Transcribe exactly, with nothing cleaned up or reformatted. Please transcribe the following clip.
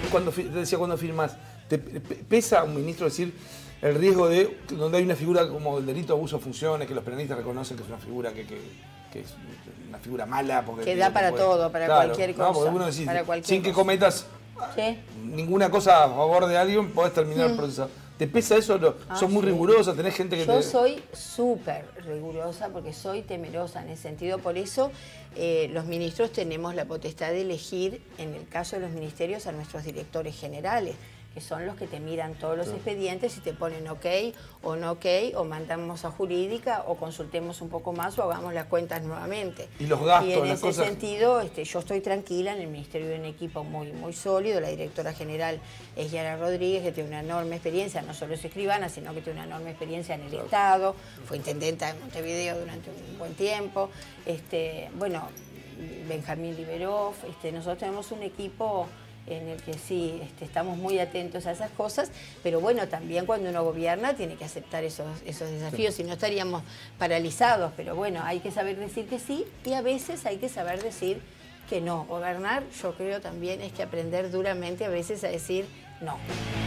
cuando, te decía, cuando firmas, ¿te pesa a un ministro decir el riesgo de donde hay una figura como el delito de abuso de funciones, que los penalistas reconocen que es una figura que, que, que es una figura mala? Porque que da para puede, todo, para claro, cualquier cosa. No, porque uno decís, para cualquier sin cosa. que cometas ¿Sí? ninguna cosa a favor de alguien, podés terminar mm. procesado. ¿Te pesa eso? Ah, ¿Sos muy sí. rigurosa? ¿Tenés gente que Yo te...? soy súper rigurosa porque soy temerosa en ese sentido. Por eso eh, los ministros tenemos la potestad de elegir, en el caso de los ministerios, a nuestros directores generales, que son los que te miran todos los sí. expedientes y te ponen ok o no ok, o mandamos a jurídica, o consultemos un poco más, o hagamos las cuentas nuevamente. Y los gastos, y en las ese cosas... sentido, este, yo estoy tranquila. En el ministerio de un equipo muy, muy sólido. La directora general es Yara Rodríguez, que tiene una enorme experiencia, no solo es escribana, sino que tiene una enorme experiencia en el claro. Estado, fue intendenta de Montevideo durante un buen tiempo. Este, bueno, Benjamín Liberov, este, nosotros tenemos un equipo en el que sí este, estamos muy atentos a esas cosas, pero bueno, también cuando uno gobierna tiene que aceptar esos, esos desafíos, si no estaríamos paralizados, pero bueno, hay que saber decir que sí y a veces hay que saber decir que no. Gobernar, yo creo también, es que aprender duramente a veces a decir no.